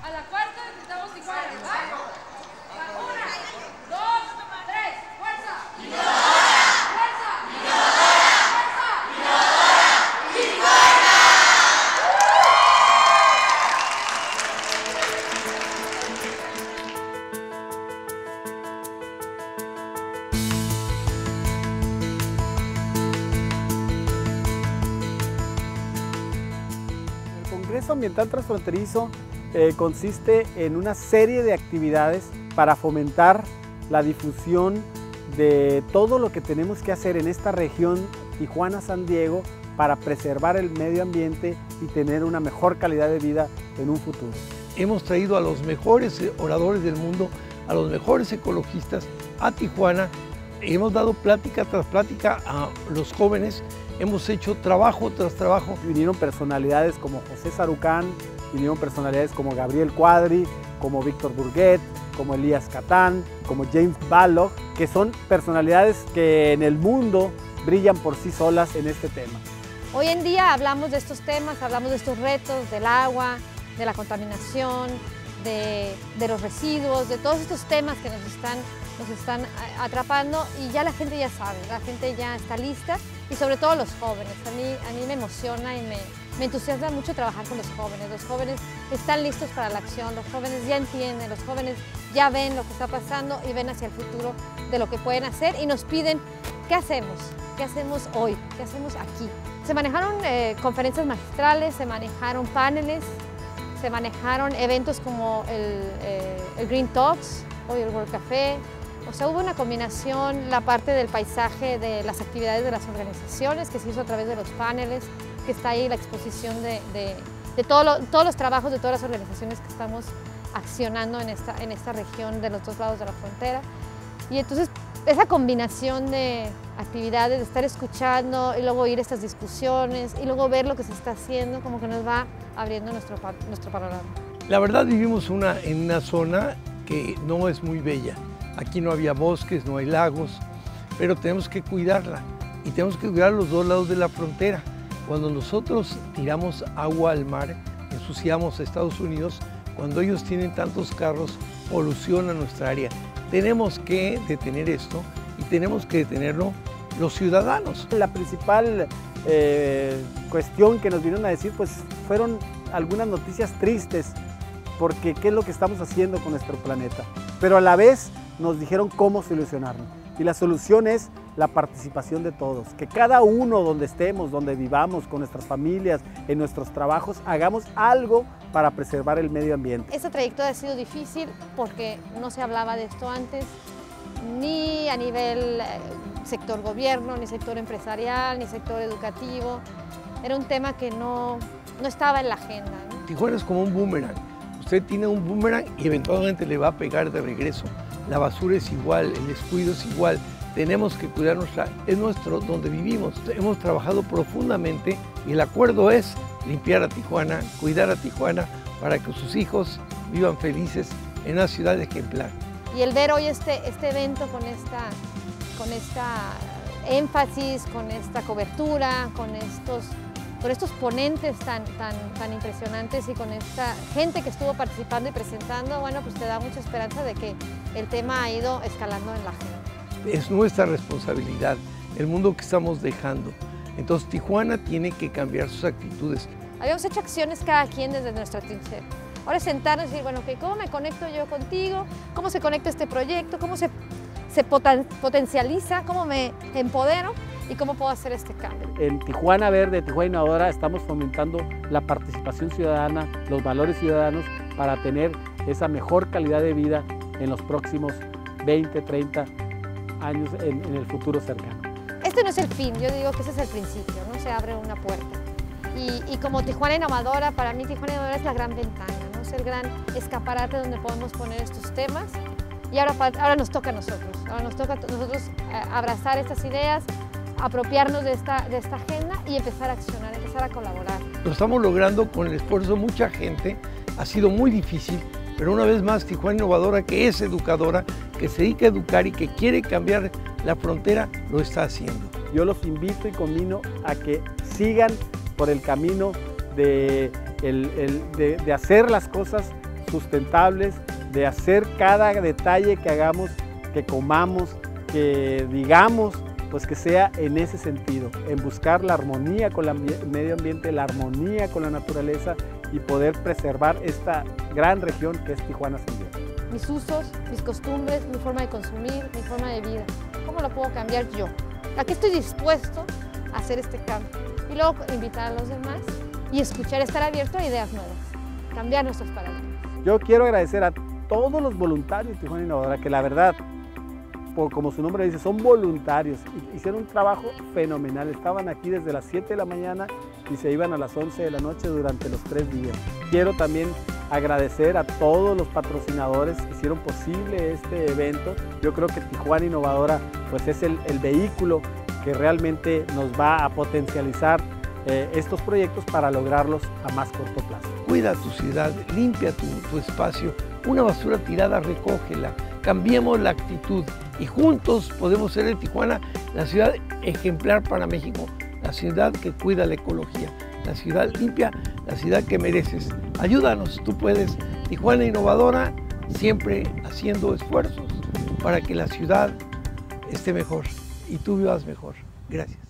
A la cuarta gritamos Tijuana, ¿va? Una, dos, tres, fuerza. Innovadora. Fuerza. Innovadora. Fuerza. Innovadora. Tijuana. El Congreso Ambiental Transfronterizo consiste en una serie de actividades para fomentar la difusión de todo lo que tenemos que hacer en esta región Tijuana-San Diego para preservar el medio ambiente y tener una mejor calidad de vida en un futuro. Hemos traído a los mejores oradores del mundo, a los mejores ecologistas a Tijuana. Hemos dado plática tras plática a los jóvenes, hemos hecho trabajo tras trabajo. Vinieron personalidades como José Sarucán, vinieron personalidades como Gabriel Cuadri, como Víctor Burguet, como Elías Catán, como James Balog, que son personalidades que en el mundo brillan por sí solas en este tema. Hoy en día hablamos de estos temas, hablamos de estos retos, del agua, de la contaminación, de los residuos, de todos estos temas que nos están atrapando, y ya la gente ya sabe, la gente ya está lista, y sobre todo los jóvenes. A mí me emociona y me entusiasma mucho trabajar con los jóvenes. Los jóvenes están listos para la acción, los jóvenes ya entienden, los jóvenes ya ven lo que está pasando y ven hacia el futuro de lo que pueden hacer y nos piden, ¿qué hacemos? ¿Qué hacemos hoy? ¿Qué hacemos aquí? Se manejaron conferencias magistrales, se manejaron paneles, se manejaron eventos como el Green Talks, hoy el World Café. O sea, hubo una combinación, la parte del paisaje, de las actividades de las organizaciones, que se hizo a través de los paneles, que está ahí la exposición de todos los trabajos de todas las organizaciones que estamos accionando en esta región de los dos lados de la frontera. Y entonces, esa combinación de actividades, de estar escuchando y luego oír estas discusiones y luego ver lo que se está haciendo, como que nos va abriendo nuestro panorama. La verdad, vivimos en una zona que no es muy bella. Aquí no había bosques, no hay lagos, pero tenemos que cuidarla y tenemos que cuidar los dos lados de la frontera. Cuando nosotros tiramos agua al mar, ensuciamos a Estados Unidos, cuando ellos tienen tantos carros, poluciona nuestra área. Tenemos que detener esto y tenemos que detenerlo los ciudadanos. La principal cuestión que nos vinieron a decir pues fueron algunas noticias tristes, porque qué es lo que estamos haciendo con nuestro planeta, pero a la vez nos dijeron cómo solucionarlo. Y la solución es la participación de todos, que cada uno donde estemos, donde vivamos, con nuestras familias, en nuestros trabajos, hagamos algo para preservar el medio ambiente. Esta trayectoria ha sido difícil porque no se hablaba de esto antes, ni a nivel sector gobierno, ni sector empresarial, ni sector educativo. Era un tema que no estaba en la agenda, ¿no? Tijuana es como un boomerang. Usted tiene un boomerang y eventualmente le va a pegar de regreso. La basura es igual, el descuido es igual. Tenemos que cuidar es nuestro donde vivimos. Hemos trabajado profundamente y el acuerdo es limpiar a Tijuana, cuidar a Tijuana para que sus hijos vivan felices en una ciudad ejemplar. Y el ver hoy este evento con esta énfasis, con esta cobertura, con estos ponentes tan impresionantes y con esta gente que estuvo participando y presentando, bueno, pues te da mucha esperanza de que el tema ha ido escalando en la agenda. Es nuestra responsabilidad, el mundo que estamos dejando. Entonces Tijuana tiene que cambiar sus actitudes. Habíamos hecho acciones cada quien desde nuestra trinchera. Ahora es sentarnos y decir, bueno, okay, ¿cómo me conecto yo contigo? ¿Cómo se conecta este proyecto? ¿Cómo se potencializa? ¿Cómo me empodero? ¿Y cómo puedo hacer este cambio? En Tijuana Verde, Tijuana Innovadora, estamos fomentando la participación ciudadana, los valores ciudadanos para tener esa mejor calidad de vida en los próximos 20, 30 años en el futuro cercano. Este no es el fin, yo digo que ese es el principio, ¿no? Se abre una puerta. Y como Tijuana Innovadora, para mí Tijuana Innovadora es la gran ventana, ¿no? Es el gran escaparate donde podemos poner estos temas. Y ahora nos toca a nosotros, ahora nos toca a nosotros abrazar estas ideas, apropiarnos de esta agenda y empezar a accionar, empezar a colaborar. Lo estamos logrando con el esfuerzo de mucha gente, ha sido muy difícil, pero una vez más Tijuana Innovadora, que es educadora, que se dedica a educar y que quiere cambiar la frontera, lo está haciendo. Yo los invito y conmino a que sigan por el camino de hacer las cosas sustentables, de hacer cada detalle que hagamos, que comamos, que digamos, pues que sea en ese sentido, en buscar la armonía con el medio ambiente, la armonía con la naturaleza y poder preservar esta gran región que es Tijuana San Diego. Mis usos, mis costumbres, mi forma de consumir, mi forma de vida. ¿Cómo lo puedo cambiar yo? ¿A qué estoy dispuesto a hacer este cambio? Y luego invitar a los demás y escuchar, estar abierto a ideas nuevas, cambiar nuestros paradigmas. Yo quiero agradecer a todos los voluntarios de Tijuana Innovadora, que la verdad, como su nombre dice, son voluntarios, hicieron un trabajo fenomenal, estaban aquí desde las 7 de la mañana y se iban a las 11 de la noche durante los 3 días. Quiero también agradecer a todos los patrocinadores que hicieron posible este evento. Yo creo que Tijuana Innovadora pues es el vehículo que realmente nos va a potencializar estos proyectos para lograrlos a más corto plazo. Cuida tu ciudad, limpia tu espacio, una basura tirada, recógela, cambiemos la actitud y juntos podemos ser de Tijuana la ciudad ejemplar para México, la ciudad que cuida la ecología, la ciudad limpia, la ciudad que mereces. Ayúdanos, tú puedes. Tijuana Innovadora, siempre haciendo esfuerzos para que la ciudad esté mejor y tú vivas mejor. Gracias.